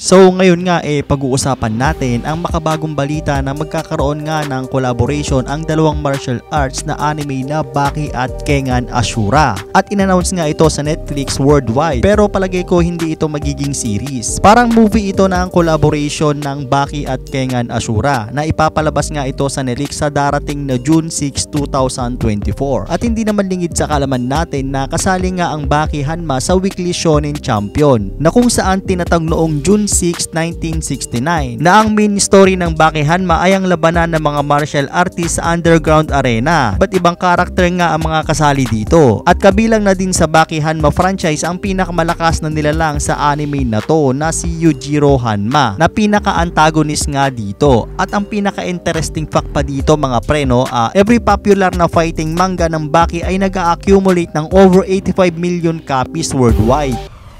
So ngayon nga pag-uusapan natin ang makabagong balita na magkakaroon nga ng collaboration ang dalawang martial arts na anime na Baki at Kengan Ashura. At in-announce nga ito sa Netflix worldwide, pero palagay ko hindi ito magiging series. Parang movie ito na ang collaboration ng Baki at Kengan Ashura na ipapalabas nga ito sa Netflix sa darating na June 6, 2024. At hindi naman lingid sa kalaman natin na kasali nga ang Baki Hanma sa Weekly Shonen Champion na kung saan tinatag noong June 6, 1969 na ang main story ng Baki Hanma ay ang labanan ng mga martial artists sa underground arena. Ba't ibang karakter nga ang mga kasali dito? At kabilang na din sa Baki Hanma franchise ang pinakamalakas na nilalang sa anime na to na si Yujiro Hanma na pinaka-antagonist nga dito. At ang pinaka-interesting fact pa dito mga preno, every popular na fighting manga ng Baki ay nag-accumulate ng over 85 million copies worldwide.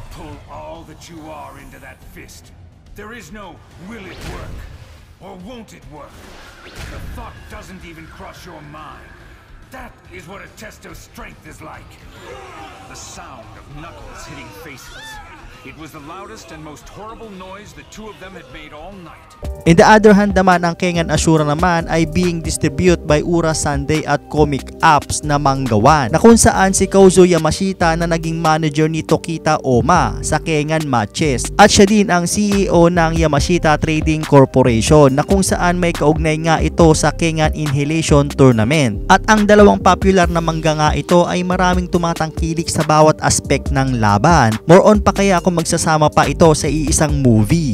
There is no will it work or won't it work. The thought doesn't even cross your mind. That is what a test of strength is like. The sound of knuckles hitting faces. It was the loudest and most horrible noise the two of them had made all night. In the other hand naman, ang Kengan Ashura naman ay being distributed by Ura Sunday at Comic Apps na manggawan, na kung saan si Kouzo Yamashita na naging manager ni Tokita Oma sa Kengan matches. At siya din ang CEO ng Yamashita Trading Corporation na kung saan may kaugnay nga ito sa Kengan Inhalation Tournament. At ang dalawang popular na mangga nga ito ay maraming tumatangkilik sa bawat aspect ng laban. More on pa kaya kung magsasama pa ito sa iisang movie.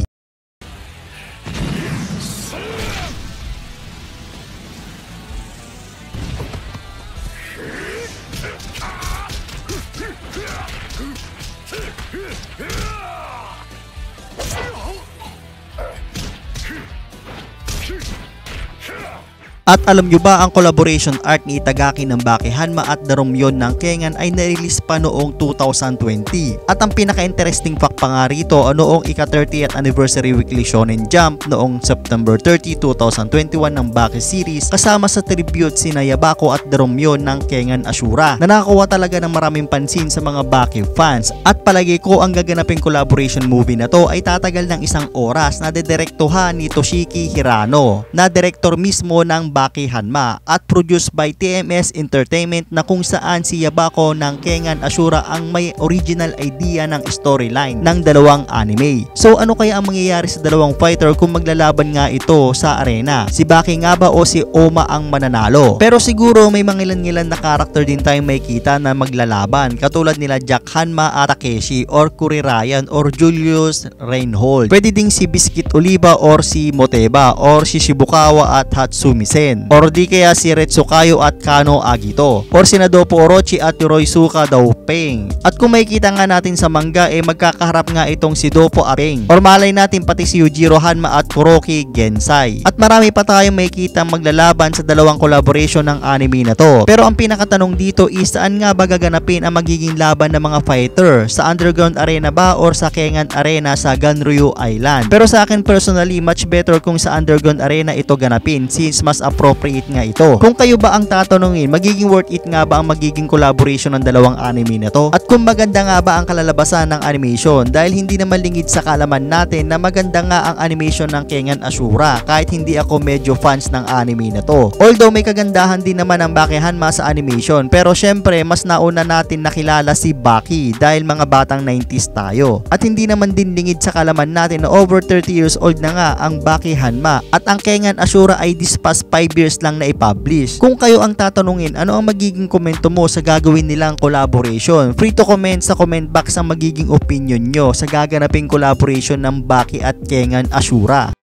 At alam nyo ba, ang collaboration art ni Itagaki ng Baki Hanma at Darumyon ng Kengan ay na-release pa noong 2020. At ang pinaka-interesting fact pa nga rito, noong ika-30th anniversary Weekly Shonen Jump noong September 30, 2021 ng Baki series, kasama sa tribute sina Yabako at Darumyon ng Kengan Ashura na nakakuha talaga ng maraming pansin sa mga Baki fans. At palagi ko ang gaganaping collaboration movie na to ay tatagal ng 1 oras na dedirektuhan ni Toshiki Hirano na direktor mismo ng Baki Hanma at produced by TMS Entertainment na kung saan si Yabako ng Kengan Ashura ang may original idea ng storyline ng dalawang anime. So ano kaya ang mangyayari sa dalawang fighter kung maglalaban nga ito sa arena? Si Baki nga ba o si Oma ang mananalo? Pero siguro may mga ilan-ilan na karakter din tayong makikita na maglalaban, katulad nila Jack Hanma at Takeshi or Kuri Ryan or Julius Reinhold. Pwede ding si Biscuit Oliva or si Moteba or si Shibukawa at Hatsumi Sen. Or di kaya si Retsukayo at Kano Agito or si Nadopo Orochi at Yoroisuka Daupeng. At kung makikita nga natin sa manga magkakaharap nga itong si Dopo at Peng, or malay natin pati si Yujiro Hanma at Kuroki Gensai. At marami pa tayong makikita maglalaban sa dalawang collaboration ng anime na to. Pero ang pinakatanong dito is saan nga ba gaganapin ang magiging laban ng mga fighter? Sa underground arena ba or sa Kengan arena sa Ganryu Island? Pero sa akin personally, much better kung sa underground arena ito ganapin since mas appropriate nga ito. Kung kayo ba ang tatanungin, magiging worth it nga ba ang magiging collaboration ng dalawang anime na to? At kung maganda nga ba ang kalalabasan ng animation? Dahil hindi naman lingid sa kalaman natin na maganda nga ang animation ng Kengan Ashura kahit hindi ako medyo fans ng anime na to. Although may kagandahan din naman ang Baki Hanma sa animation, pero syempre mas nauna natin nakilala si Baki dahil mga batang 90s tayo. At hindi naman din lingid sa kalaman natin na over 30 years old na nga ang Baki Hanma at ang Kengan Ashura ay this past 5 years lang na i-publish. Kung kayo ang tatanungin, ano ang magiging komento mo sa gagawin nilang collaboration? Free to comment sa comment box ang magiging opinion nyo sa gaganaping collaboration ng Baki at Kengan Ashura.